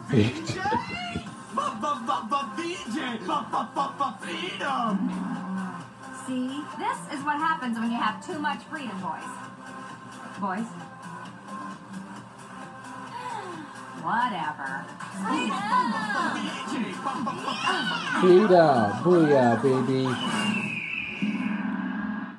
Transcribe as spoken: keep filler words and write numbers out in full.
Vijay! Vijay! Freedom! See, this is what happens when you have too much freedom, boys. Boys? Whatever. Freedom! Freedom! Booyah, baby.